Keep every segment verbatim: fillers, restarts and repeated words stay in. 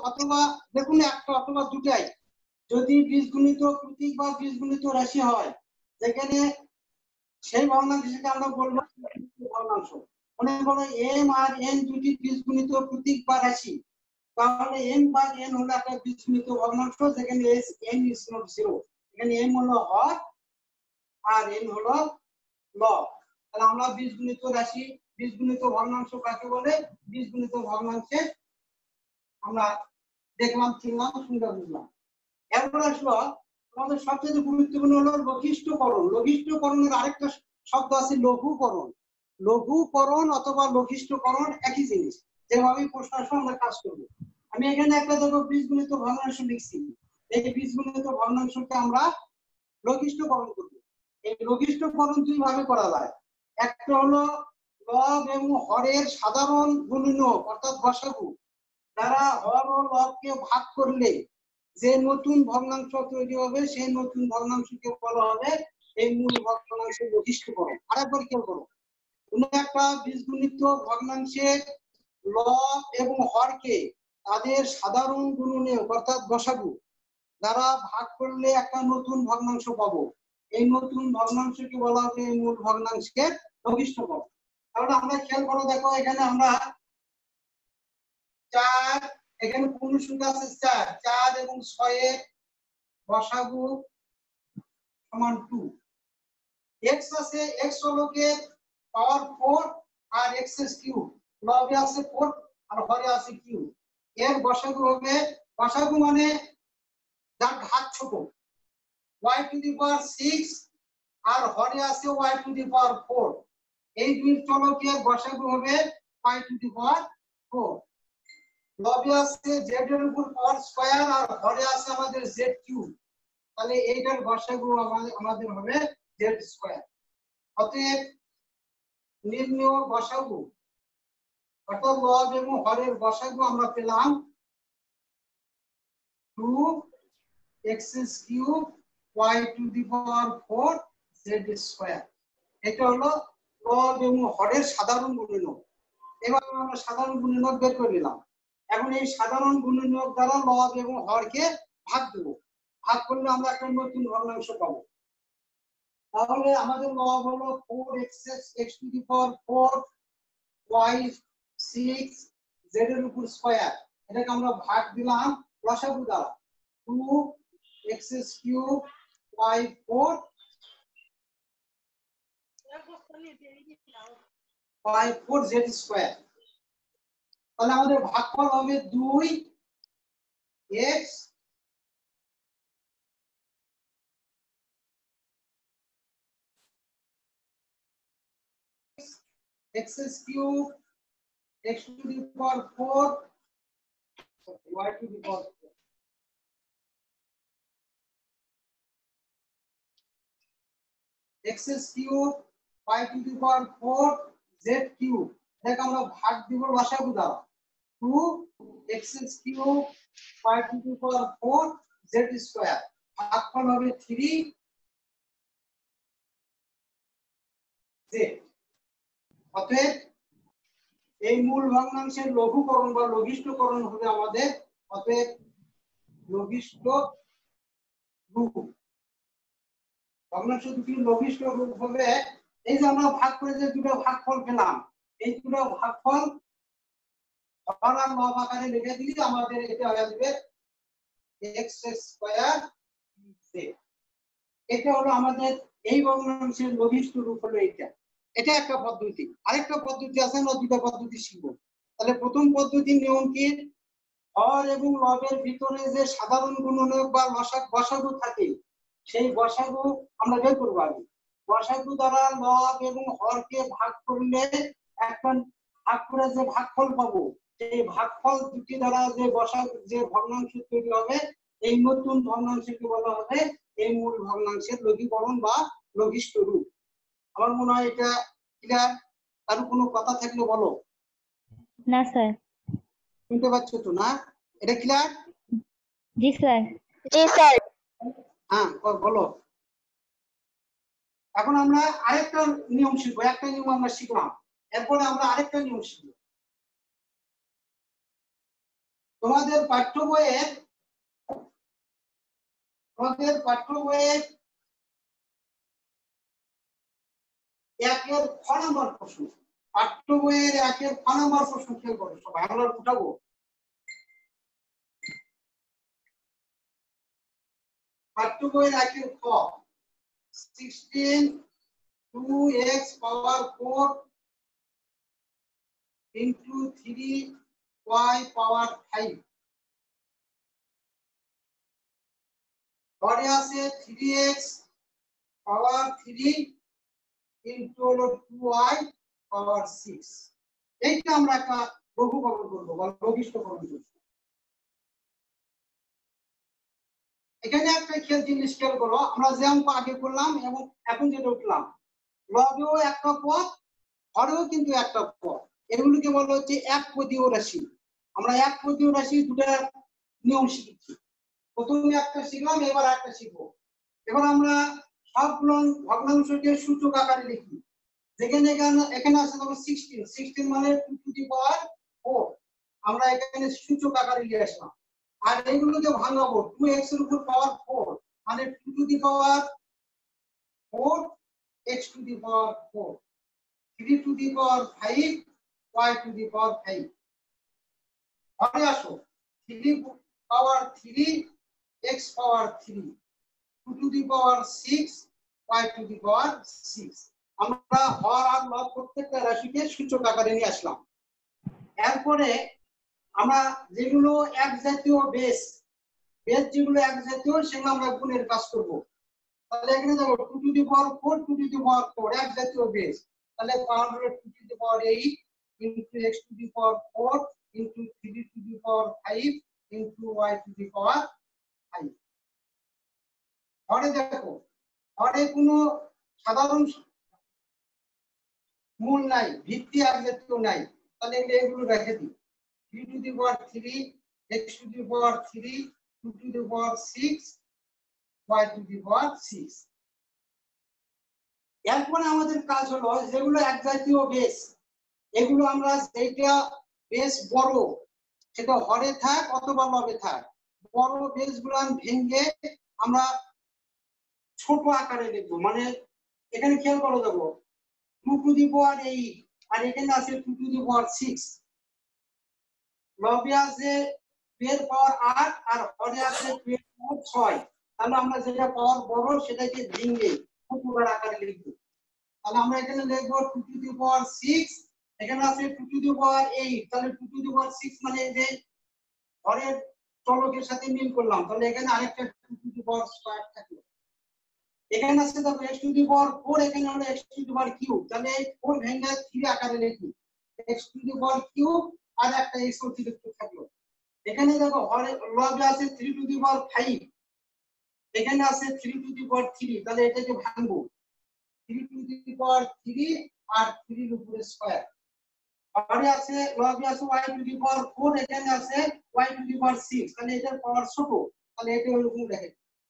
অথবা দেখুন একটা অথবা দুটাই যদি বীজগণিত প্রতীক বা বীজগণিত রাশি হয় যেখানে সেই ভগ্নাংশকে আমরা বলবো ভগ্নাংশ। মনে করো এম আর এন দুটি বীজগণিত প্রতীক বা রাশি, তাহলে এম বা এন হলো একটা বীজগণিত ভগ্নাংশ যেখানে S N is not zero. এখানে এম হলো হর আর এন হলো লব। তাহলে আমরা বীজগণিত রাশি বীজগণিত ভগ্নাংশ কাকে বলে, বীজগণিত ভগ্নাংশে আমরা দেখলাম, চিনলাম, সুন্দর বুঝলাম। এরপর আসলো আমাদের সবচেয়ে গুরুত্বপূর্ণ হলো লঘিষ্ঠকরণ। লঘিষ্ঠকরণের আরেকটা শব্দ আছে লঘুকরণ। লঘুকরণ অথবা লঘিষ্ঠকরণ একই জিনিস, যেভাবে প্রশ্ন আসলে আমরা কাজ করবো। আমি এখানে একটা দেখো বীজগণিত ভগ্নাংশ লিখছি, এই বীজগণিত ভগ্নাংশকে আমরা লঘিষ্ঠকরণ করবো। এই লঘিষ্ঠকরণ দুই ভাবে করা যায়। একটা হলো লব এবং হরের সাধারণ গুণনীয়ক অর্থাৎ গসাগু দ্বারা হর ও লবকে ভাগ করলে যে নতুন ভগ্নাংশ তৈরি হবে সেই নতুন ভগ্নাংশকে বলা হবে এই মূল ভগ্নাংশের লঘিষ্ঠকরণ। আরেকবার খেয়াল করো, কোনো একটা বীজগণিত ভগ্নাংশের লব এবং হরকে তাদের সাধারণ গুণনীয়ক অর্থাৎ গসাগু দ্বারা ভাগ করলে একটা নতুন ভগ্নাংশ পাবো। এই নতুন ভগ্নাংশকে বলা হবে এই মূল ভগ্নাংশের লঘিষ্ঠকরণ। তাহলে আমরা খেয়াল করো, দেখো এখানে আমরা চার, এখানে পূর্ণ সংখ্যা আছে চার, চার এবং ছয়ের গসাগু সমান টু। এক্স আছে, এক্স হলো কে পাওয়ার ফোর আর এক্স এর কিউব, লবে আছে ফোর আর হরে আছে কিউব। এর গসাগু হবে, গসাগু মানে যার ঘাত ছোট, y to the power six আর হরে আছে y to the power four. এই দুই চলকের গসাগু হবে y to the power four. লবে আছে z এর উপর পাওয়ার স্কয়ার আর হরে আছে আমাদের z কিউব। তাহলে এইটার গসাগু আমাদের হবে z স্কয়ার। অতএব নির্ণেয় গসাগু অর্থাৎ লব এবং হরের গসাগু আমরা পেলাম two x cube y to the power four z square. এটা হলো লব এবং হরের সাধারণ গুণনীয়ক। এবার আমরা সাধারণ গুণনীয়ক বের করে নিলাম। এখন এই সাধারণ গুণনীয়ক দ্বারা লব এবং হরকে ভাগ দেব, ভাগ করলে আমরা একটা নতুন ভগ্নাংশ পাবো। তাহলে আমাদের লব হলো four x x to the power four y six z এর উপর স্কয়ার। এটাকে আমরা ভাগ দিলাম লসাগু দ্বারা, two x cube y four y four z square. তাহলে আমাদের ভাগফল হবে দুই x x cube x to the power four y to the power four। x cube y to the power four z cube. এটাকে আমরা ভাগ দিব লসাগু দ্বারা, two x cube y to the power four z square. ভাগফল হবে three z। অতএব এই মূল ভগ্নাংশের লঘুকরণ বা লঘিষ্ঠকরণ হবে আমাদের, অতএব লঘিষ্ঠ রূপ। ভগ্নাংশ দুটি লঘিষ্ঠ রূপ হবে এই যে আমরা ভাগ করে যে দুটো ভাগফল পেলাম, এই দুটো ভাগফল হর আর লব আকারে লিখে দিলে আমাদের এটা হয়ে যাবে এক্স স্কয়ার z। এটা হলো আমাদের এই ভগ্নাংশের লঘিষ্ঠ রূপ হলো এটা। এটা একটা পদ্ধতি। আরেকটা পদ্ধতি আছে, আমরা দুটো পদ্ধতি শিখবো। তাহলে প্রথম পদ্ধতির নিয়ম কি, হর এবং লবের ভিতরে যে সাধারণ গুণনীয়ক বা লসাগু গসাগু থাকে সেই গসাগু আমরা বের করবো। আগে গসাগু দ্বারা লব এবং হরকে ভাগ করলে একটা ভাগ করে যে ভাগফল পাবো, সেই ভাগফল দুটি দ্বারা যে গসাগু যে ভগ্নাংশ তৈরি হবে এই নতুন ভগ্নাংশকে বলা হবে এই মূল ভগ্নাংশের লঘিকরণ বা লঘিষ্ঠ রূপ। আমার মনে হয় এটা ক্লিয়ার। আর কোনো কথা থাকলে বলো। না স্যার। শুনতে পাচ্ছ তো না? এটা ক্লিয়ার? জি স্যার। জি স্যার। হ্যাঁ বলো। এখন আমরা আরেকটা নিয়ম শিখবো। একটা নিয়ম আমরা শিখলাম, এরপরে আমরা আরেকটা নিয়ম শিখবো। তোমাদের পাঠ্য বইয়ের তোমাদের পাঠ্য বইয়ের একের খ নম্বর প্রশ্ন, পাঠ্য বইয়ের একের খ নম্বর প্রশ্ন খেয়াল করো সবাই, আমরা উঠাবো। পাঠ্য বইয়ের একের খ, sixteen two x power four into three y power five, ঘরে আছে three x power three into হলো টু ওয়াই পাওয়ার সিক্স। এইটা আমরা একটা লঘুকরণ করবো বা লঘিষ্ঠকরণ করবো। এখানে একটা খেয়াল জিনিস খেয়াল করো, আমরা যে অঙ্ক আগে করলাম এবং এখন যেটা উঠলাম, লবেও একটা পদ, হরেও কিন্তু একটা পদ, এগুলোকে বলা হচ্ছে এক পদীয় রাশি। আমরা এক পদীয় রাশি দুটা নিয়ম শিখেছি, প্রথমে একটা শিখলাম, এবার একটা শিখবো। এবার আমরা সবগুলো ভগ্নাংশকে সূচক আকারে লিখি। যেখানে এখানে আছে ধরো সিক্সটিন, সিক্সটিন মানে two to the power four, আমরা এখানে সূচক আকারে লিখে আসলাম। আর এইগুলোকে ভাঙাবো, টু এক্স এর উপর পাওয়ার ফোর মানে two to the power four x to the power four, three to the power five y to the power five. ঘরে আসো, three power three x power three, two to the power six y to the power six. আমরা হর আর লব প্রত্যেকটা রাশিকে সূচক আকারে নিয়ে আসলাম। এরপরে আমরা যেগুলো এক জাতীয় বেস, বেস যেগুলো এক জাতীয় সেগুলো আমরা গুণের কাজ করব। তাহলে এখানে দেখো two to the power four, two to the power four এক জাতীয় বেস, তাহলে পাওয়ার হলো two to the power eight into x to the power four into three to the power five into y to the power five. হরে দেখো, হরে কোনো সাধারণ মূল নাই, ভিত্তি এক জাতীয় নাই, তাহলে এগুলো রেখে দিই। Three to the power three x to the power three two to the power six y to the power six. এরপরে আমাদের কাজ হলো যেগুলো এক জাতীয় বেস, এগুলো আমরা যেটা বেস বড় সেটা হরে থাক অথবা লবে থাক, বড় বেস গুলো ভেঙে আমরা ছোট আকারে লিখবো। মানে এখানে খেয়াল করো, দেখো two to the power eight আর এখানে আছে two to the power six, লবে আছে টু এর পাওয়ার আট আর হরে আছে টু এর পাওয়ার ছয়। তাহলে আমরা যেটা পাওয়ার বড় সেটাকে ভেঙে ছোট আকারে লিখবো। তাহলে আমরা এখানে লিখবো two to the power six, এখানে আছে two to the power eight, তাহলে two to the power six মানে যে হরের চলকের সাথে মিল করলাম, তাহলে এখানে আরেকটা two to the power square থাকলো। এখানে আছে দেখো x to the power four, এখানে হলো x to the power cube, তাহলে এই ফোর ভেঙে থ্রি আকারে লিখি, x to the power cube আর একটা x অতিরিক্ত থাকলো। এখানে দেখো হরে লবে আছে three to the power five, এখানে আছে three to the power three, তাহলে এটাকে ভাঙবো, three to the power three আর থ্রি এর উপরে স্কয়ার। হরে আছে লবে আছে y to the power four, এখানে আছে y to the power six, তাহলে এটার পাওয়ার ছোট, তাহলে এটা হলো গুণ দেখে।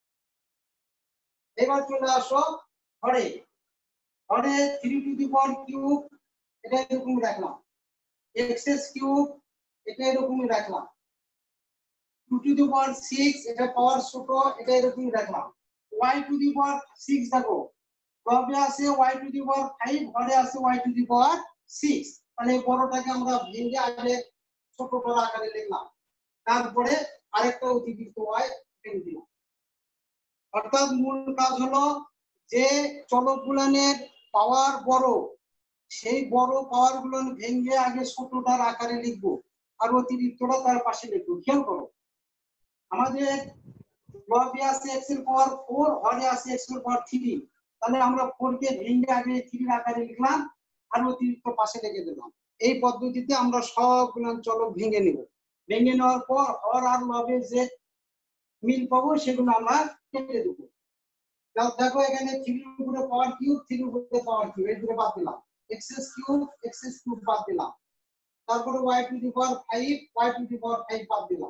এবার চলে আসো হরে, হরে three to the power cube এটা এরকম রাখলাম, এক্স এস কিউব এটা এরকমই রাখলাম, two to the power six এটা পাওয়ার ছোট এটা এরকমই রাখলাম, y to the power six দেখো লবে আছে y to the power five, হরে আছে y to the power six, তাহলে এই বড়টাকে আমরা ভেঙে আগে ছোট বড় আকারে লিখলাম, তারপরে আরেকটা অতিরিক্ত y ভেঙে দিলাম। অর্থাৎ মূল কাজ হলো যে চলকগুলোর পাওয়ার বড় সেই বড় পাওয়ার গুলো ভেঙে আগে ছোটটার আকারে লিখবো আর অতিরিক্তটা তার পাশে লিখবো। খেয়াল করো, আমাদের লবে আছে x এর পাওয়ার ফোর, হরে আছে x এর পাওয়ার থ্রি, তাহলে আমরা ফোর কে ভেঙে আগে থ্রি আকারে লিখলাম আর অতিরিক্ত পাশে লিখে দিলাম। এই পদ্ধতিতে আমরা সবগুলো চলক ভেঙে নিব। ভেঙে নেওয়ার পর হর আর লবে যে মিল পাবো সেগুলো আমরা কেটে দেবো। দেখো এখানে থ্রি এর উপরে পাওয়ার কিউব, থ্রি এর উপরে পাওয়ার কিউব, এই দুটো বাদ দিলাম, x s cube x s cube বাদ দিলাম, তারপরে y to the power five y to the power five বাদ দিলাম,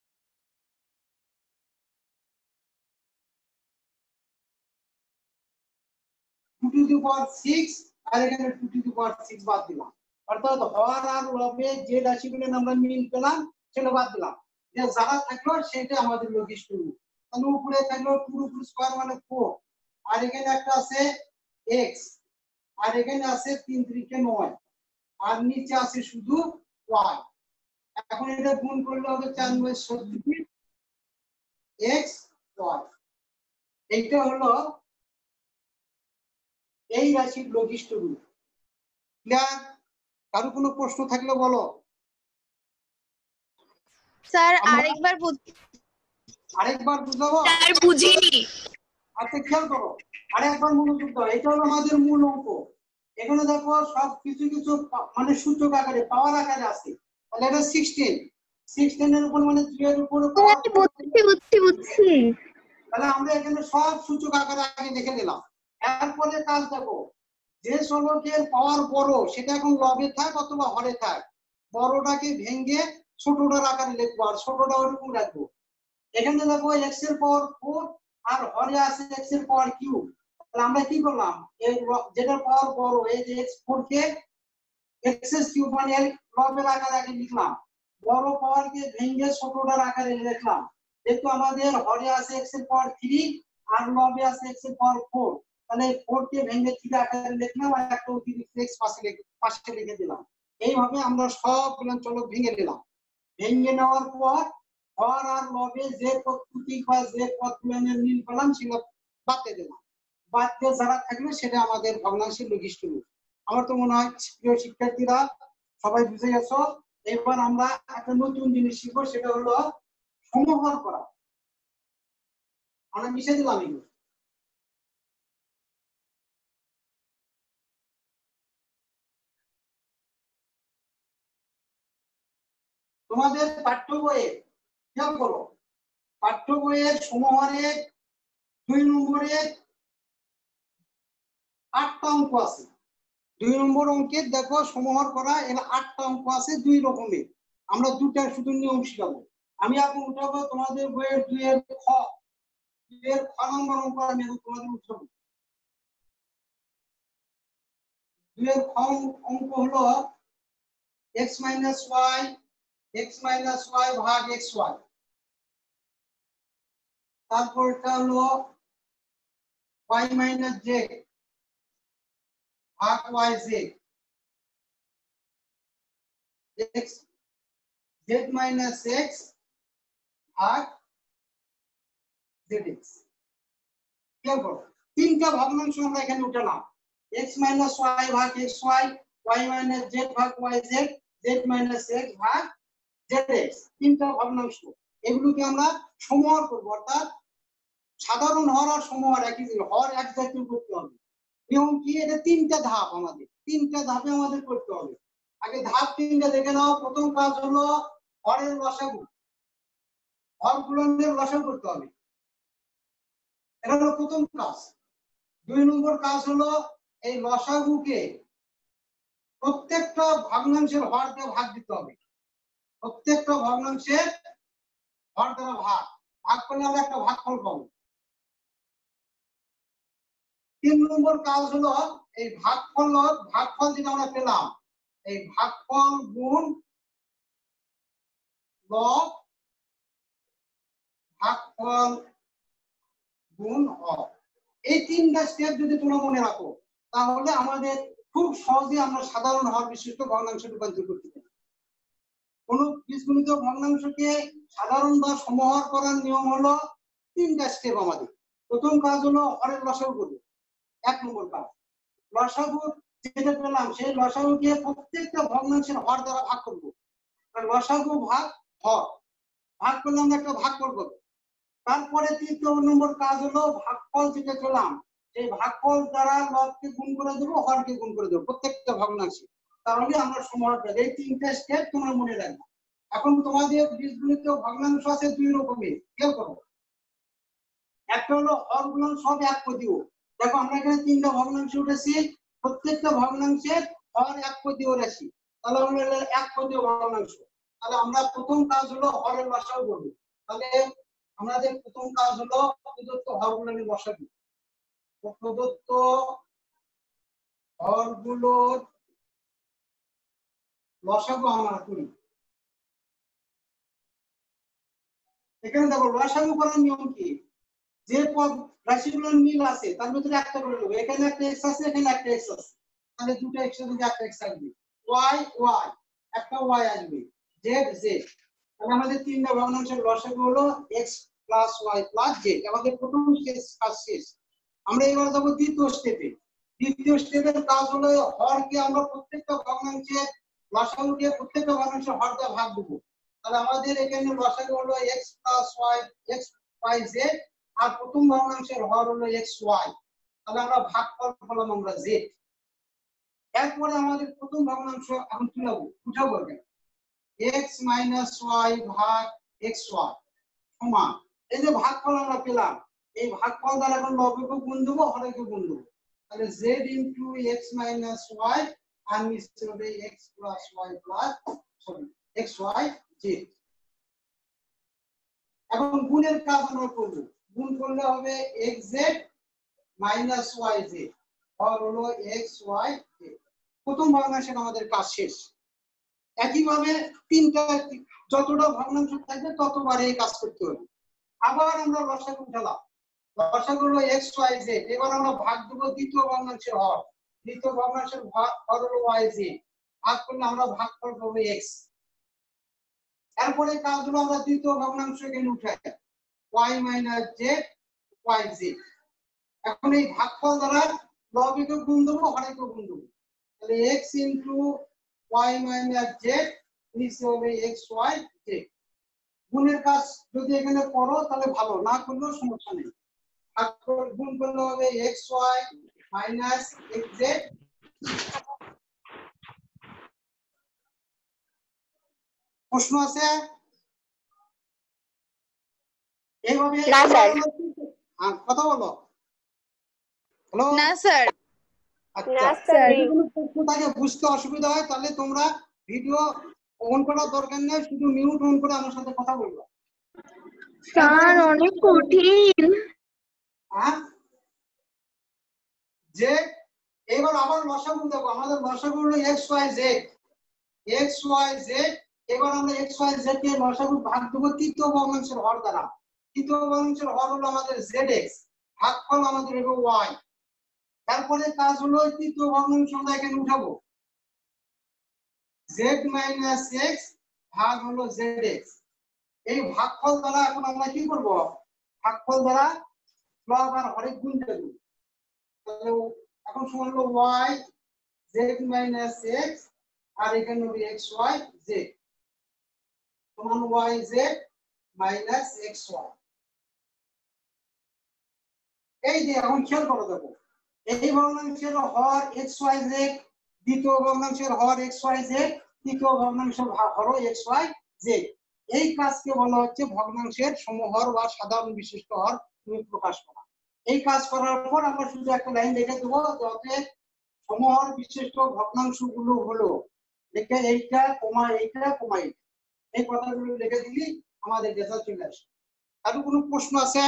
two to the power six আর এখানে two to the power six বাদ দিলাম। অর্থাৎ হর আর লবে যে রাশিগুলো আমরা মিল পেলাম সেটা বাদ দিলাম। যে যারা থাকলো সেটা আমাদের লঘিষ্ঠ রূপ। তাহলে উপরে থাকলো টু উপর স্কয়ার মানে ফোর, আর এখানে একটা আছে x, আর এখানে আছে তিন ত্রিকে নয়, আর নিচে আছে শুধু y। এখন এটা গুণ করলে হবে চার নয় ছত্রিশ x y। এইটা হলো এই রাশির লঘিষ্ঠ রূপ। ক্লিয়ার? কারো কোনো প্রশ্ন থাকলে বলো। স্যার আমরা- আরেকবার আরেকবার বুঝাবো। স্যার বুঝিনি। আচ্ছা খেয়াল করো, আরেকবার মনোযোগ দাও। এটা হলো আমাদের মূল অঙ্ক। এখানে দেখো সব কিছু কিছু পা- মানে সূচক আকারে পাওয়ার আকারে আছে। তাহলে এটা ষোলো, ষোলো এর উপর মানে দুই এর উপরে পাওয়ার। বুঝছি বুঝছি বুঝছি তাহলে আমরা এখানে সব সূচক আকারে আগে লিখে দিলাম। এরপরে কাজ দেখো, যে ষোলোকের পাওয়ার বড় সেটা এখন লবে থাক অথবা হরে থাক, বড়টাকে ভেঙে ছোটটার আকারে লিখবো আর ছোটটা ওরকম রাখবো। এখানে দেখো x এর পাওয়ার ফোর আর হরে আছে x এর পাওয়ার কিউব। তাহলে আমরা কি করলাম, এই ল- যেটা পাওয়ার বড় এই যে x ফোর কে x এর কিউব মানে এর লবের আকারে আগে লিখলাম, বড় পাওয়ার কে ভেঙে ছোটটার আকারে লিখলাম। যেহেতু আমাদের হরে আছে x এর পাওয়ার থ্রি আর লবে আছে x এর পাওয়ার ফোর, তাহলে ফোর কে ভেঙে থ্রি আকারে লিখলাম আর একটা অতিরিক্ত x পাশে লিখে পাশে লিখে দিলাম। এইভাবে আমরা সবগুলো চলক ভেঙে দিলাম। ভেঙে নেওয়ার পর হর আর লবে যে প্রতীক বা যে পদগুলোর মিল পেলাম সেগুলো বাদ দিয়ে দিলাম। বাদ দিয়ে যারা থাকবে সেটা আমাদের ভগ্নাংশের লঘিষ্ঠ রূপ। আমার তো মনে হয় প্রিয় শিক্ষার্থীরা সবাই বুঝে গেছো। এবার আমরা একটা নতুন জিনিস শিখবো, সেটা হলো সমাহার করা। আমরা মিশে দিলাম এগুলো। তোমাদের পাঠ্য বইয়ে খেয়াল করো, পাঠ্য বইয়ের সমাহারে দুই নম্বরে আটটা অঙ্ক আছে। দুই নম্বর অঙ্কের দেখো সমাহার করা, এর আটটা অঙ্ক আছে দুই রকমের। আমরা দুটা শুধু নিয়ম শিখাবো। আমি এখন উঠাবো তোমাদের বইয়ের দুইয়ের খ, দুইয়ের খ নম্বর অঙ্ক আমি এখন তোমাদের উঠাবো। দুইয়ের খ অঙ্ক হলো x minus y x minus y ভাগ এক্স ওয়াই। তারপর এটা হলো ওয়াই মাইনাস জেড ভাগ y z, x z minus x ভাগ জেড এক্স। খেয়াল করো, তিনটা ভগ্নাংশ আমরা এখানে উঠালাম, এক্স মাইনাস ওয়াই ভাগ x y, y minus z ভাগ y z, z minus x ভাগ জেড এক্স। তিনটা ভগ্নাংশ, এগুলোকে আমরা সমাহার করবো। অর্থাৎ সাধারণ হর আর সমাহার একই জিনিস, হর এক জাতীয় করতে হবে। নিয়ম কি, এটা তিনটা ধাপ, আমাদের তিনটা ধাপে আমাদের করতে হবে। আগে ধাপ তিনটা দেখে নাও। প্রথম কাজ হলো হরের লসাগু, হর গুণনের লসাগু করতে হবে, এটা হলো প্রথম কাজ। দুই নম্বর কাজ হলো এই লসাগুকে প্রত্যেকটা ভগ্নাংশের হর দিয়ে ভাগ দিতে হবে। প্রত্যেকটা ভগ্নাংশের হর দ্বারা ভাগ ভাগ করলে আমরা একটা ভাগফল পাবো। তিন নম্বর কাজ হলো এই ভাগফল ভাগফল যেটা আমরা পেলাম, এই ভাগফল গুণ লব ভাগফল গুণ হর। এই তিনটা স্টেপ যদি তোমরা মনে রাখো, তাহলে আমাদের খুব সহজে আমরা সাধারণ হর বিশিষ্ট ভগ্নাংশে রূপান্তর করতে পারি। কোন বীজগণিত ভগ্নাংশকে সাধারণ বা সমাহার করার নিয়ম হলো তিনটা স্টেপ আমাদের। প্রথম কাজ হলো হরের লসাগু করবো, এক নম্বর কাজ। লসাগু যেটা পেলাম সেই লসাগুকে প্রত্যেকটা ভগ্নাংশের হর দ্বারা ভাগ করবো। লসাগু ভাগ হর, ভাগ করলে আমরা একটা ভাগফল পাবো। তারপরে তৃতীয় নম্বর কাজ হলো ভাগফল যেটা পেলাম সেই ভাগফল দ্বারা লবকে গুণ করে দেবো, হরকে গুণ করে দেবো প্রত্যেকটা ভগ্নাংশে। তাহলে আমরা সমাহার পাবো। এই তিনটা স্টেপ তোমরা মনে রাখবে। এখন তোমাদের বীজগণিত ভগ্নাংশ আছে দুই রকমের, খেয়াল করো। একটা হলো হর গুণন সব এক পদীয়। দেখো আমরা এখানে তিনটা ভগ্নাংশ উঠেছি, প্রত্যেকটা ভগ্নাংশের হর এক পদীয় রাশি, তাহলে আমরা এক পদীয় ভগ্নাংশ। তাহলে আমরা প্রথম কাজ হলো হরের লসাগু করবো। তাহলে আমাদের প্রথম কাজ হলো প্রদত্ত হর গুণনের লসাগু। প্রদত্ত হরগুলোর লসাগু আমরা করি। এখানে দেখো লসাগু করার নিয়ম কি, যে পদ রাশিগুলোর মিল আছে তার ভিতরে একটা করে নেবো। এখানে একটা এক্স আছে, এখানে একটা এক্স আছে, তাহলে দুটো এক্স এর মধ্যে একটা এক্স আসবে, ওয়াই ওয়াই একটা ওয়াই আসবে, জেড জেড। তাহলে আমাদের তিনটা ভগ্নাংশের লসাগু হলো x plus y plus z. আমাদের প্রথম কাজ শেষ। আমরা এবার যাবো দ্বিতীয় স্টেপে। দ্বিতীয় স্টেপের কাজ হলো হরকে আমরা প্রত্যেকটা ভগ্নাংশের লসাগুকে প্রত্যেকটা ভগ্নাংশের হর দিয়ে ভাগ দেবো। তাহলে আমাদের এখানে লসাগু হলো x plus y x y z, আর প্রথম ভগ্নাংশের হর হলো এক্স ওয়াই। তাহলে আমরা ভাগফল পেলাম আমরা জেড। এরপরে আমাদের প্রথম ভগ্নাংশ এখন তুলাবো, উঠাবো এক্স মাইনাস ওয়াই ভাগ এক্স ওয়াই সমান, এই যে ভাগফল আমরা পেলাম, এই ভাগফল দ্বারা এখন লবকে গুণ দেবো, হরকে গুণ দেবো। তাহলে z into x minus y আর নিচে হবে x plus y plus sorry xy z। এখন গুণের কাজ আমরা করব, গুণ করলে হবে xz মাইনাস yz, হর হলো xy z। প্রথম ভগ্নাংশের আমাদের কাজ শেষ। একইভাবে তিনটা যতটা ভগ্নাংশ থাকবে ততবার এই কাজ করতে হবে। আবার আমরা লসাগু উঠালাম, লসাগু হলো xyz, এবার আমরা ভাগ দেব দ্বিতীয় ভগ্নাংশের হর, দ্বিতীয় ভগ্নাংশের হর হলো yz, ভাগ করলে আমরা ভাগফল পাবো x। এরপরে কাজ হলো আমরা দ্বিতীয় ভগ্নাংশ এখানে উঠাই y মাইনাস z yz। এখন এই ভাগফল দ্বারা লবকে গুণ দেবো, হরকে গুণ দেবো, তাহলে x into y minus z নিচে হবে xy z। গুণের কাজ যদি এখানে করো তাহলে ভালো, না করলেও সমস্যা নেই। গুণ করলে হবে xy মাইনাস xz। প্রশ্ন আছে? এইভাবে না স্যার। কথা বলো। হ্যালো না স্যার। আচ্ছা, যদি কোনো প্রশ্ন থাকে বুঝতে অসুবিধা হয় তাহলে তোমরা ভিডিও অন করার দরকার নেই, শুধু মিউট অন করে আমার সাথে কথা বলবে। স্যার অনেক কঠিন। হ্যাঁ, যে এবার আবার লসাগু দেখো, আমাদের লসাগু হলো xyz xyz। এবার আমরা xyz কে লসাগু ভাগ দেব তৃতীয় ভগ্নাংশের হর দ্বারা। তৃতীয় ভগ্নাংশের হর হলো আমাদের zx, ভাগফল আমাদের হবে y। তারপরে কাজ হলো তৃতীয় ভগ্নাংশ আমরা এখানে উঠাবো, z মাইনাস x ভাগ হলো zx। এই ভাগফল দ্বারা এখন আমরা কি করব, ভাগফল দ্বারা লব আর হরে গুণ দেব। তাহলে এখন সমান হলো y z মাইনাস x আর এখানে হবে xy z সমান yz মাইনাস xy। এই যে এখন খেয়াল করো, দেখো এই ভগ্নাংশের হর xyz, দ্বিতীয় ভগ্নাংশের হর xyz, তৃতীয় ভগ্নাংশের হর xyz। এই কাজকে বলা হচ্ছে ভগ্নাংশের সমহর বা সাধারণ বিশিষ্ট হর তুমি প্রকাশ করা। এই কাজ করার পর আমরা শুধু একটা লাইন লিখে দেবো, যাতে সমহর বিশিষ্ট ভগ্নাংশগুলো হলো লিখে এইটা কমা এইটা কমা এইটা, এই কথাগুলো লিখে দিলি আমাদের রেজাল্ট চলে আসে। আর কোনো প্রশ্ন আছে?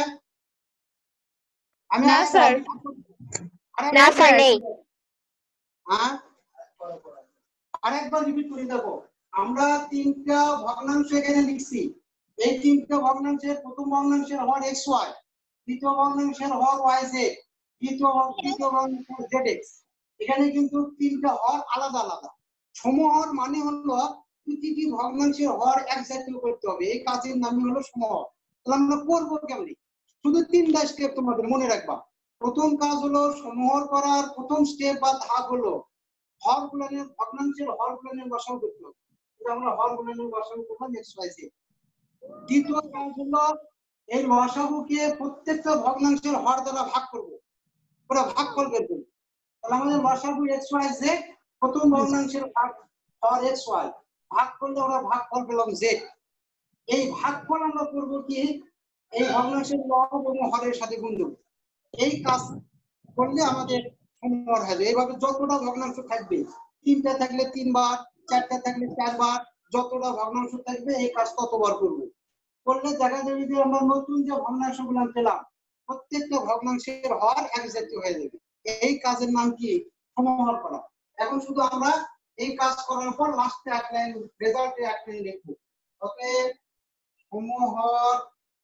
আমি না স্যার। না স্যার নেই। হ্যাঁ, আরেকবার রিপিট করে দেখো। আমরা তিনটা ভগ্নাংশ এখানে লিখছি, এই তিনটা ভগ্নাংশের প্রথম ভগ্নাংশের হর xy, দ্বিতীয় ভগ্নাংশের হর yz, তৃতীয় তৃতীয় ভগ্নাংশের zx। এখানে কিন্তু তিনটা হর আলাদা আলাদা। সমহর মানে হলো প্রতিটি ভগ্নাংশের হর এক জাতীয় করতে হবে, এই কাজের নাম হলো সমহর। তাহলে আমরা করবো কেমন? শুধু তিনটা স্টেপ তোমাদের মনে রাখবা। প্রথম কাজ হলো সমহর করার প্রথম স্টেপ বা ধাপ হলো হর গুণনের ভগ্নাংশের হর গুণনের লসাগু করতে হবে। আমরা হর গুণনের লসাগু করলাম xyz। দ্বিতীয় কাজ হলো এই লসাগুকে প্রত্যেকটা ভগ্নাংশের হর দ্বারা ভাগ করব, পুরো ভাগফল বের করব। তাহলে আমাদের লসাগু xyz, প্রথম ভগ্নাংশের হর xy, ভাগ করলে আমরা ভাগফল পেলাম z। এই ভাগফল আমরা করব কি, এই ভগ্নাংশের লব এবং হরের সাথে গুণ দেব। এই কাজ করলে আমাদের সমহর হবে। এইভাবে যতটা ভগ্নাংশ থাকবে, তিনটা থাকলে তিনবার, চারটা থাকলে চারবার, যতটা ভগ্নাংশ থাকবে এই কাজ ততবার করব। করলে দেখা যাবে যে আমরা নতুন যে ভগ্নাংশগুলো পেলাম প্রত্যেকটা ভগ্নাংশের হর এক জাতীয় হয়ে যাবে। এই কাজের নাম কি, সমহর করা। এখন শুধু আমরা এই কাজ করার পর লাস্টে এক লাইন রেজাল্টে এক লাইন লিখবো, অতএব সমহর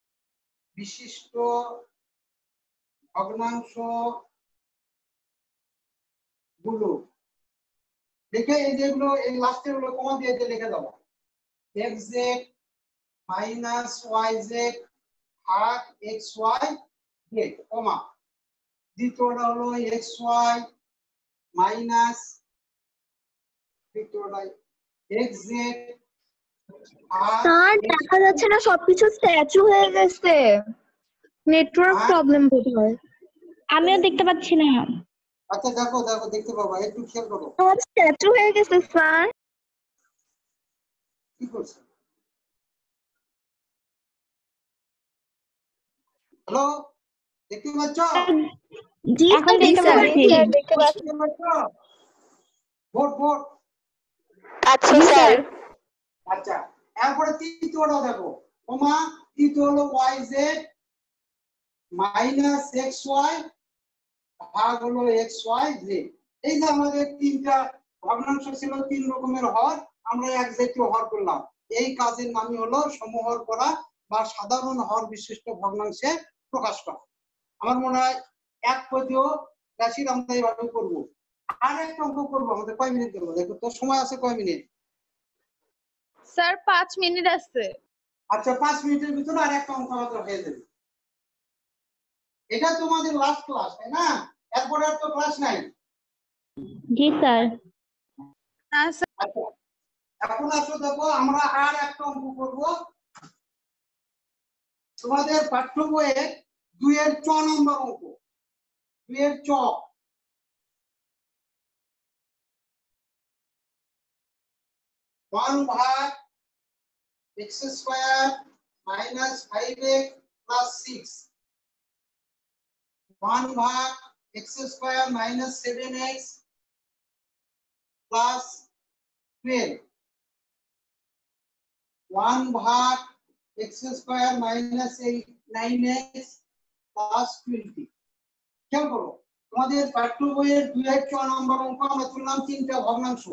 বিশিষ্ট ভগ্নাংশ গুলো লিখে এই যেগুলো এই লাস্টের গুলো কমা দিয়ে দিয়ে লিখে দাও x z minus y z ভাগ এক্স ওয়াই জেড কমা দ্বিতীয়টা হলো এক্স ওয়াই মাইনাস দ্বিতীয়টা এক্স জেড স্যার দেখা যাচ্ছে না, সবকিছু স্ট্যাচু হয়ে গেছে, নেটওয়ার্ক প্রবলেম বোধহয়। আমিও দেখতে পাচ্ছি না। আচ্ছা দেখো দেখো দেখতে পাবা, একটু খেয়াল করো আমার স্ট্যাচু হয়ে গেছে স্যার। কি করছে। হ্যালো, দেখতে পাচ্ছ? জি এখন স্যার, দেখতে পাচ্ছি। স্যার দেখতে পাচ্ছি। দেখতে পাচ্ছ? বোর্ড বোর্ড আচ্ছা স্যার। আচ্ছা, এরপরে তৃতীয়টা দেখো কমা তৃতীয় হলো y z minus x y ভাগ হলো এক্স ওয়াই জেড। এই যে আমাদের তিনটা ভগ্নাংশ ছিল, তিন রকমের হর, আমরা এক জাতীয় হর করলাম। এই কাজের নামই হলো সমহর করা বা সাধারণ হর বিশিষ্ট ভগ্নাংশে প্রকাশ করা। আমার মনে হয় এক পদীয় রাশির আমরা এইভাবে করবো। আর একটা অঙ্ক করবো, আমাদের কয় মিনিট করবো দেখো তো, সময় আছে কয় মিনিট? স্যার পাঁচ মিনিট আছে। আচ্ছা, পাঁচ মিনিটের ভিতরে আর একটা অঙ্ক আমাদের হয়ে যাবে। এটা তোমাদের লাস্ট ক্লাস, তাই না? এরপরে আর তো ক্লাস নাই। জি স্যার। না স্যার। আচ্ছা, এখন আসো দেখো, আমরা আর একটা অঙ্ক করব। তোমাদের পাঠ্য বইয়ে দুইয়ের চ নম্বর অঙ্ক, দুইয়ের চ। ওয়ান ভাগ x square minus five x plus six, one ভাগ x square minus seven x plus twelve, one ভাগ x square minus eight nine x plus twenty. খেয়াল করো, তোমাদের পাঠ্য বইয়ের দুই এর ছ নম্বর অঙ্ক আমরা তুললাম তিনটা ভগ্নাংশ।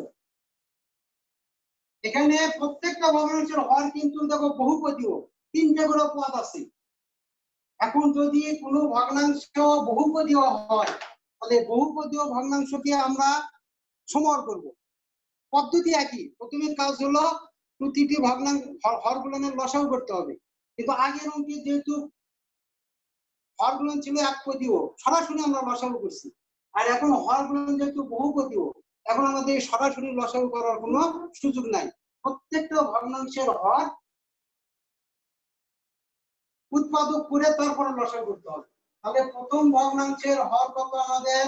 এখানে প্রত্যেকটা ভগ্নাংশের হর কিন্তু দেখো বহুপদীয়, তিনটে করে পদ আছে। এখন যদি কোনো ভগ্নাংশ বহুপদীয় হয়, তাহলে বহুপদীয় ভগ্নাংশকে আমরা সমহর করব। পদ্ধতি একই, প্রথমে কাজ হলো প্রতিটি ভগ্নাংশ হরগুলোনের লসাগু করতে হবে। কিন্তু আগের অঙ্কে যেহেতু হরগুলো ছিল একপদীয়, সরাসরি আমরা লসাগু করছি। আর এখন হরগুলো যেহেতু বহুপদীয়, এখন আমাদের সরাসরি লসাগু করার কোনো সুযোগ নাই। প্রত্যেকটা ভগ্নাংশের হর উৎপাদক করে তারপরে লসাগু করতে হবে। তাহলে প্রথম ভগ্নাংশের হর কত আমাদের?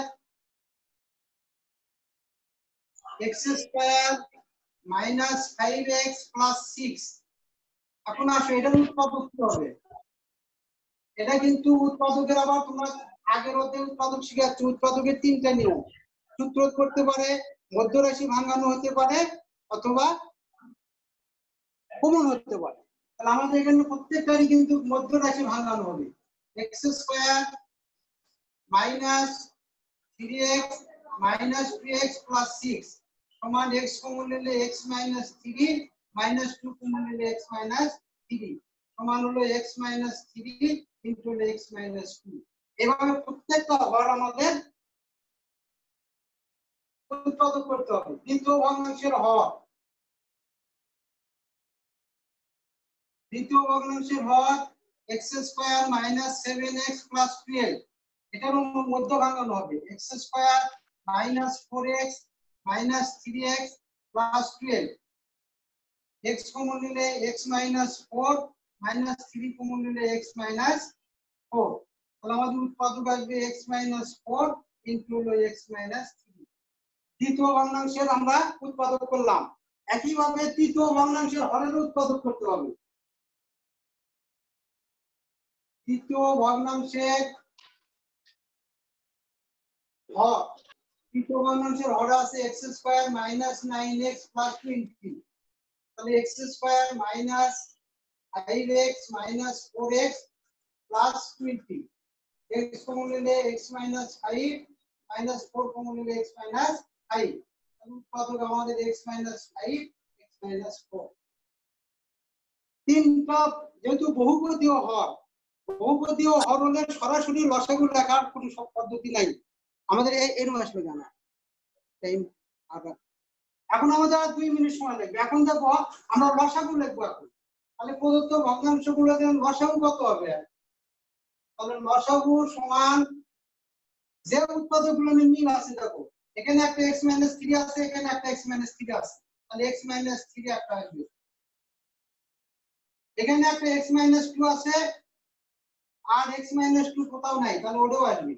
X square minus five x plus six. এখন আসো, এটার উৎপাদক কি হবে? এটা কিন্তু উৎপাদকের, আবার তোমরা আগের অধ্যায়ে উৎপাদক শিখাচ্ছ, উৎপাদকের তিনটা নিয়ম। সূত্র করতে পারে, মধ্যরাশি ভাঙানো হতে পারে, অথবা কমন হতে পারে। তাহলে আমাদের এখানে প্রত্যেকটারই কিন্তু মধ্যরাশি ভাঙানো হবে। X square minus three x minus two x plus six সমান এক্স কমন নিলে x minus three minus two common নিলে এক্স মাইনাস থ্রি সমান হলো x minus three into x minus two. এভাবে প্রত্যেকটা হর আমাদের উৎপাদক করতে হবে। দ্বিতীয় ভগ্নাংশের হর, দ্বিতীয় ভগ্নাংশের হর x square minus seven x plus twelve. এটার মধ্য ভাঙানো হবে। X square minus four x minus three x plus twelve. X common নিলে x minus four minus three common নিলে এক্স মাইনাস ফোর। তাহলে আমাদের উৎপাদক আসবে x minus four into x minus three. দ্বিতীয় ভগ্নাংশের আমরা উৎপাদক করলাম। একইভাবে তৃতীয় ভগ্নাংশের হরের উৎপাদক করতে হবে। তৃতীয় ভগ্নাংশের হর, তৃতীয় ভগ্নাংশের হর আছে x square minus nine x plus twenty. তাহলে x square minus five x minus four x plus twenty. X common নিলে x minus five minus four common নিলে এক্স মাইনাস ফাইভ। তাহলে উৎপাদক আমাদের x minus five x minus four. তিনটা যেহেতু বহুপদীয় হর, বহুপদী ও হরনের সরাসরি লসাগু লেখার কোনো সব পদ্ধতি নাই আমাদের। এই এরকম আসবে জানা টাইম। এখন আমাদের আর দুই মিনিট সময় লাগবে। এখন দেখো আমরা লসাগু লিখবো। এখন তাহলে প্রদত্ত ভগ্নাংশগুলো লসাগু কত হবে? তাহলে লসাগু সমান যে উৎপাদকগুলো মিল আছে, দেখো এখানে একটা x মাইনাস থ্রি আছে, এখানে একটা x মাইনাস থ্রি আছে, তাহলে x মাইনাস থ্রি একটা আসবে। এখানে একটা x মাইনাস টু আছে আর x মাইনাস টু কোথাও নাই, তাহলে ওটাও আসবে।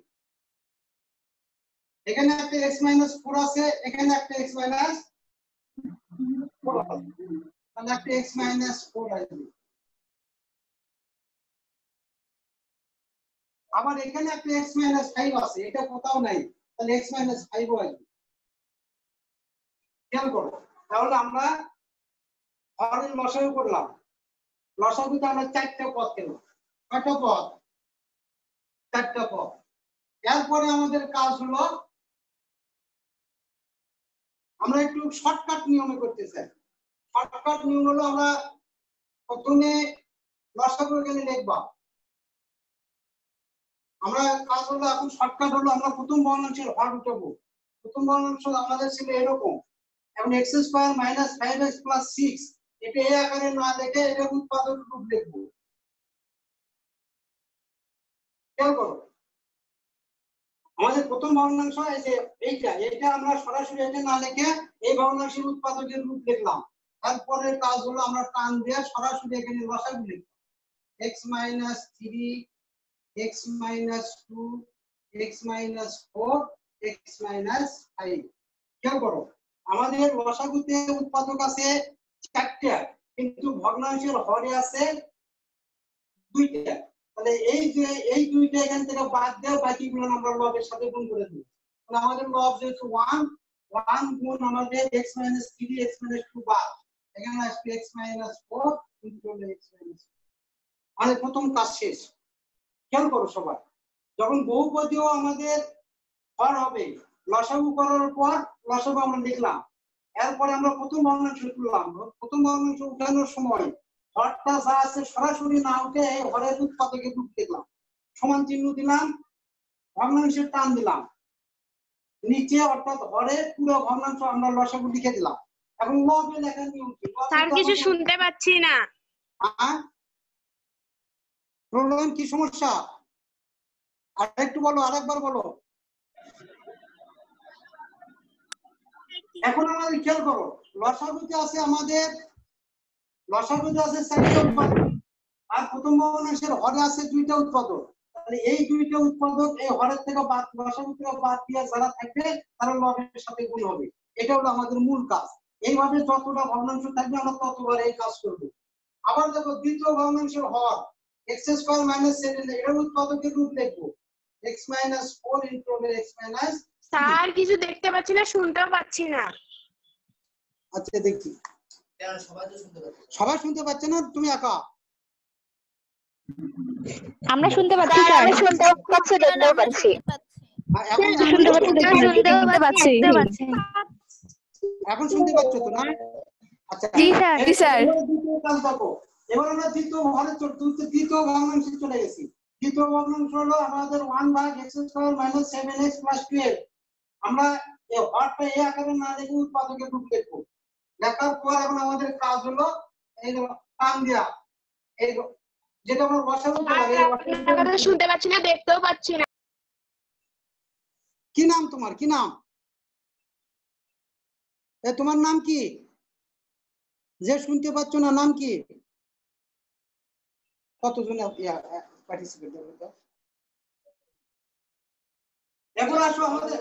এখানে একটা x মাইনাস ফোর আছে, এখানে একটা x মাইনাস ফোর আছে, তাহলে একটা x মাইনাস ফোর আসবে। আবার এখানে একটা x মাইনাস ফাইভ আছে, এটা কোথাও নাই, তাহলে x মাইনাস ফাইভ ও আসবে। খেয়াল করো, তাহলে আমরা হরের লসাগু করলাম। লসাগুতে আমরা চারটা পদ পেলাম। কয়টা পদ? চারটা পদ। এরপরে আমাদের কাজ হলো আমরা একটু শর্টকাট নিয়মে করতে চাই। শর্টকাট নিয়ম হলো আমরা প্রথমে লসাগু এখানে লিখবা। আমরা কাজ হলো এখন শর্টকাট হলো আমরা প্রথম ভগ্নাংশের হর উঠাবো। প্রথম ভগ্নাংশ আমাদের ছিল এরকম, এখন x square minus five x plus six, এটা এই আকারে না লিখে এটা উৎপাদক রূপ লিখবো। খেয়াল করো, আমাদের প্রথম ভগ্নাংশ এই যে এইটা, এইটা আমরা সরাসরি এটা না লিখে এই ভগ্নাংশের উৎপাদকের রূপ লিখলাম। তারপরে কাজ হলো আমরা টান দিয়ে সরাসরি এখানে লসাগু লিখব। x minus three, x minus two, x minus four, x minus five. খেয়াল করো, আমাদের লসাগুতে উৎপাদক আছে চারটা, কিন্তু ভগ্নাংশের হরে আছে দুইটা। তাহলে এই যে এই দুইটা এখান থেকে বাদ দেও, বাকিগুলো আমরা লবের সাথে গুণ করে দেব। তাহলে আমাদের লব যেহেতু ওয়ান, ওয়ান গুণ আমাদের x minus three, x minus two বাদ, এখানে আসবে x minus four into x minus. আমাদের প্রথম কাজ শেষ। খেয়াল করো সবাই, যখন বহুপদীও আমাদের হর হবে, লসাগু করার পর লসাগু আমরা লিখলাম, এরপরে আমরা প্রথম ভগ্নাংশ তুললাম। প্রথম ভগ্নাংশ উঠানোর সময় হরটা যা আছে সরাসরি না উঠে হরের উৎপাদকে রূপ লিখলাম, সমান চিহ্ন দিলাম, ভগ্নাংশের টান দিলাম নিচে, অর্থাৎ হরে পুরো ভগ্নাংশ আমরা লসাগু লিখে দিলাম। এখন লবে লেখার নিয়ম কি? স্যার কিছু শুনতে পাচ্ছি না। হ্যাঁ, প্রবলেম কি, সমস্যা? আরেকটু বলো, আরেকবার বলো। এখন আমাদের খেয়াল করো, লসাগুতে আছে আমাদের লসাগুতে আছে চারটা উৎপাদক আর প্রথম ভগ্নাংশের হরে আছে দুইটা উৎপাদক। তাহলে এই দুইটা উৎপাদক এই হরের থেকে বাদ, লসাগু থেকে বাদ দিয়ে যারা থাকবে তারা লবের সাথে গুণ হবে। এটা হলো আমাদের মূল কাজ। এইভাবে যতটা ভগ্নাংশ থাকবে আমরা ততবার এই কাজ করব। আবার দেখো দ্বিতীয় ভগ্নাংশের হর x স্কয়ার মাইনাস সেভেন, এর উৎপাদকের রূপ লিখবো x minus four into x minus. Sir কিছু দেখতে পাচ্ছি না, শুনতেও পাচ্ছি না। আচ্ছা দেখি, সবাই শুনতে পাচ্ছে না? তুমি একা? আমরা শুনতে পাচ্ছি স্যার। আমি শুনতে পাচ্ছি, দেখতেও পাচ্ছি। এখন শুনতে পাচ্ছি, দেখতে পাচ্ছি। এখন শুনতে পাচ্ছ তো না? আচ্ছা জি স্যার, জি স্যার। দ্বিতীয় কাজ দেখো, এবার আমরা দ্বিতীয় হরে দ্বিতীয় ভগ্নাংশে চলে গেছি। দ্বিতীয় ভগ্নাংশ হলো আমাদের ওয়ান ভাগ x square minus seven x plus twelve. আমরা এই হরটা এই আকারে না লিখে উৎপাদকের রূপ লিখবো। লেখার পর এখন আমাদের কাজ হলো এই টান দেয়া, এই যেটা আমরা লসাগু করলাম। শুনতে পাচ্ছি না, দেখতেও পাচ্ছি না। কি নাম তোমার? কি নাম? এ তোমার নাম কি? যে শুনতে পাচ্ছ না, নাম কি? কতজন পার্টিসিপেট করবে? এখন আসো, আমাদের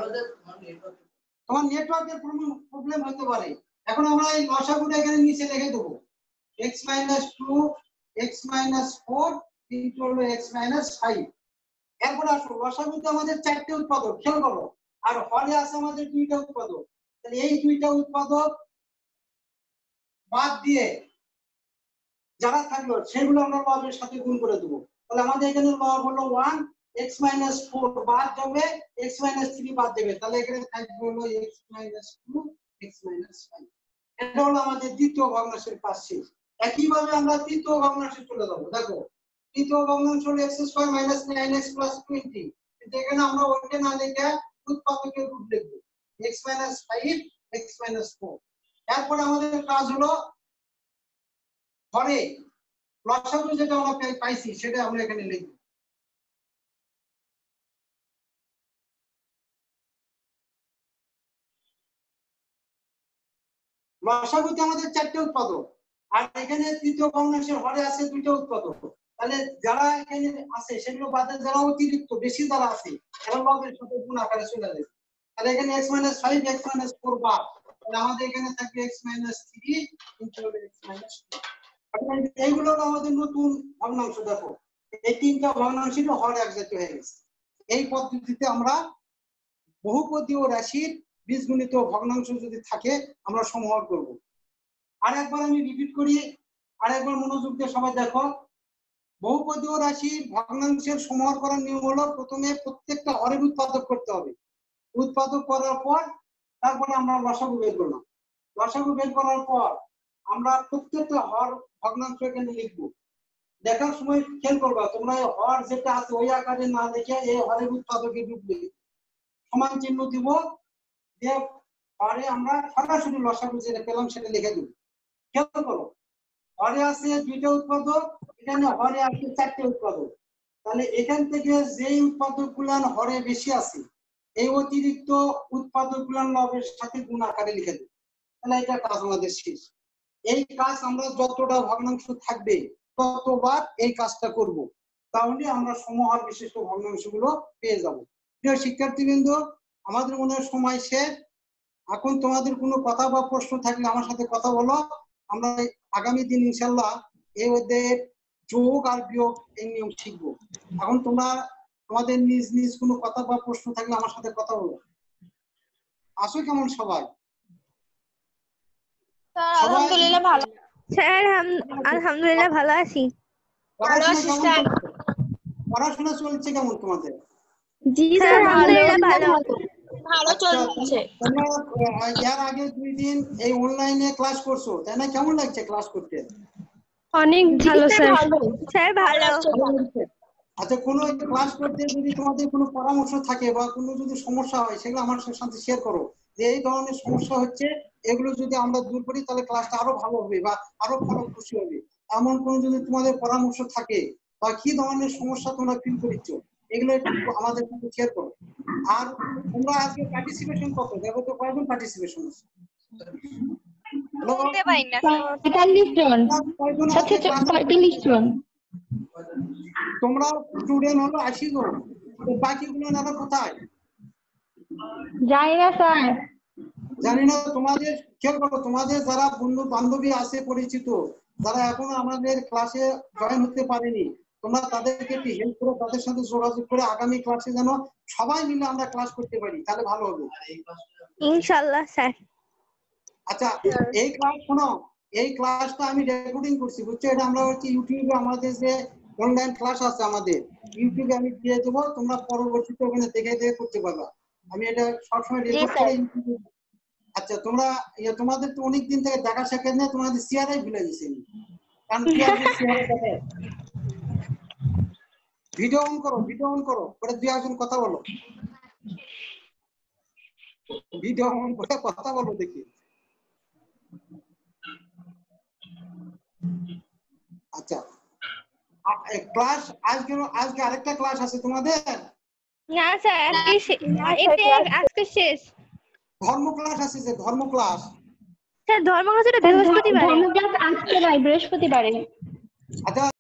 তোমার নেটওয়ার্কের প্রবলেম হতে পারে। এখন আমরা এই লসাগুটা এখানে নিচে লিখে দেব, x minus two, x minus four into x minus five. এরপর আসো, লসাগুতে আমাদের চারটে উৎপাদক, খেয়াল করো, আর হরে আছে আমাদের দুইটা উৎপাদক। তাহলে এই দুইটা উৎপাদক বাদ দিয়ে যারা থাকলো সেগুলো আমরা লবের সাথে গুণ করে দেবো। তাহলে আমাদের এখানে লব হলো ওয়ান, x মাইনাস ফোর বাদ যাবে, x মাইনাস থ্রি বাদ যাবে, তাহলে এখানে থাকবে হলো x minus two, x minus five. এটা হলো আমাদের দ্বিতীয় ভগ্নাংশের কাজ শেষ। একইভাবে আমরা তৃতীয় ভগ্নাংশে চলে যাবো। দেখো তৃতীয় ভগ্নাংশ হলো x square minus nine x plus twenty. কিন্তু এখানে আমরা ওইটা না লিখে উৎপাদকের রূপ লিখব x minus five x minus four. এরপর আমাদের কাজ হলো হরে লসাগু যেটা আমরা পাই- পাইছি সেটা আমরা এখানে লিখব। লসাগুতে আমাদের চারটে উৎপাদক, আর এখানে তৃতীয় ভগ্নাংশের হরে আছে দুইটা উৎপাদক। তাহলে যারা এখানে আছে সেগুলো বাদে যারা অতিরিক্ত বেশি যারা আছে এরা লবের সাথে গুণ আকারে চলে যাবে। তাহলে এখানে x minus five x minus four বার, তাহলে আমাদের এখানে থাকবে x minus three into x minus two. এইগুলো হলো আমাদের নতুন ভগ্নাংশ। দেখো এই তিনটা ভগ্নাংশের হর এক জাতীয় হয়ে গেছে। এই পদ্ধতিতে আমরা বহুপদীয় রাশির বীজগণিত ভগ্নাংশ যদি থাকে আমরা সমাহার করব। আর একবার আমি রিপিট করি, আর একবার মনোযোগ দিয়ে সবাই দেখো। বহুপদীয় রাশির ভগ্নাংশের সমাহার করার নিয়ম হলো প্রথমে প্রত্যেকটা হরের উৎপাদক করতে হবে। উৎপাদক করার পর তারপরে আমরা লসাগু বের করলাম। লসাগু বের করার পর আমরা প্রত্যেকটা হর ভগ্নাংশ এখানে লিখবো। দেখার সময় খেয়াল করবা তোমরা এই হর যেটা আছে ওই আকারে না লিখে এই হরের উৎপাদকের রূপ লিখবে। সমান চিহ্ন দিব, দিয়ে হরে আমরা সরাসরি লসাগু যেটা পেলাম সেটা লিখে দেব। খেয়াল করো হরে আছে দুইটা উৎপাদক, এখানে হরে আছে চারটে উৎপাদক। তাহলে এখান থেকে যেই উৎপাদক গুলান হরে বেশি আছে এই অতিরিক্ত উৎপাদক গুলান লবের সাথে গুণ আকারে লিখে দেব। তাহলে এটা কাজ আমাদের শেষ। এই কাজ আমরা যতটা ভগ্নাংশ থাকবে ততবার এই কাজটা করব, তাহলে আমরা সমাহার বিশিষ্ট ভগ্নাংশগুলো পেয়ে যাব। প্রিয় শিক্ষার্থীবৃন্দ, আমাদের মনে হয় সময় শেষ। এখন তোমাদের কোনো কথা বা প্রশ্ন থাকলে আমার সাথে কথা বলো। আমরা আগামী দিন ইনশাল্লাহ এই অধ্যায়ের যোগ আর বিয়োগ এই নিয়ম শিখবো। এখন তোমরা তোমাদের নিজ নিজ কোনো কথা বা প্রশ্ন থাকলে আমার সাথে কথা বলো। আসো কেমন সবাই? আলহামদুলিল্লাহ ভালো। স্যার আলহামদুলিল্লাহ ভালো আছি। পড়াশোনা কেমন চলছে? পড়াশোনা চলছে কেমন তোমাদের? জি স্যার আলহামদুলিল্লাহ ভালো। ভালো চলছে। তোমরা এর আগে দুই দিন এই অনলাইনে ক্লাস করছো তাই না? কেমন লাগছে ক্লাস করতে? অনেক ভালো স্যার। স্যার ভালো। আচ্ছা, কোনো ক্লাস করতে যদি তোমাদের কোনো পরামর্শ থাকে বা কোনো যদি সমস্যা হয় সেগুলো আমার সাথে শেয়ার করো, যে এই ধরনের সমস্যা হচ্ছে, এগুলো যদি আমরা দূর করি তাহলে ক্লাসটা আরো ভালো হবে বা আরো ভালো খুশি হবে। এমন কোনো যদি তোমাদের পরামর্শ থাকে বা কি ধরনের সমস্যা তোমরা ফিল করছো এগুলো একটু আমাদের সাথে শেয়ার করো। আর তোমরা আজকে পার্টিসিপেশন কত দেখো তো, কয়জন পার্টিসিপেশন আছে? হ্যালো, পঁয়তাল্লিশ জন। কয়জন আছে ক্লাসে? পঁয়তাল্লিশ জন। তোমরা স্টুডেন্ট হলো আশি জন, তো বাকিগুলো না কোথায় জানি না স্যার। জানি না। তোমাদের খেয়াল করো, তোমাদের যারা বন্ধু বান্ধবী আছে পরিচিত যারা এখনো আমাদের ক্লাসে জয়েন হতে পারেনি, তোমরা তাদেরকে একটু হেল্প করো, তাদের সাথে যোগাযোগ করে আগামী ক্লাসে যেন সবাই মিলে আমরা ক্লাস করতে পারি, তাহলে ভালো হবে। ইনশাআল্লাহ স্যার। আচ্ছা, এই ক্লাস শোনো, এই ক্লাসটা আমি রেকর্ডিং করছি বুঝছো? এটা আমরা হচ্ছে ইউটিউবে আমাদের যে অনলাইন ক্লাস আছে আমাদের ইউটিউবে আমি দিয়ে দেবো, তোমরা পরবর্তীতে ওখানে দেখে দেখে করতে পারবা। আমি এটা সবসময় রেকর্ড করে ইউটিউবে। আচ্ছা, তোমরা তোমাদের তো অনেক দিন থেকে দেখা সাক্ষাৎ নেই, তোমাদের সিআরআই ভুলে গেছি কারণ কি আজকে সিআরআই দেখা। ভিডিও অন করো, ভিডিও অন করো, করে দুই একজন কথা বলো। ভিডিও অন করে কথা বলো দেখি। আচ্ছা, ক্লাস আজকে আজকে আরেকটা ক্লাস আছে তোমাদের? না স্যার, আজকে আজকে শেষ। ধর্ম ক্লাস আছে, যে ধর্ম ক্লাস। স্যার ধর্ম ক্লাস এটা বৃহস্পতিবারে। ধর্ম ক্লাস আজকে নয়, বৃহস্পতিবারে। আচ্ছা,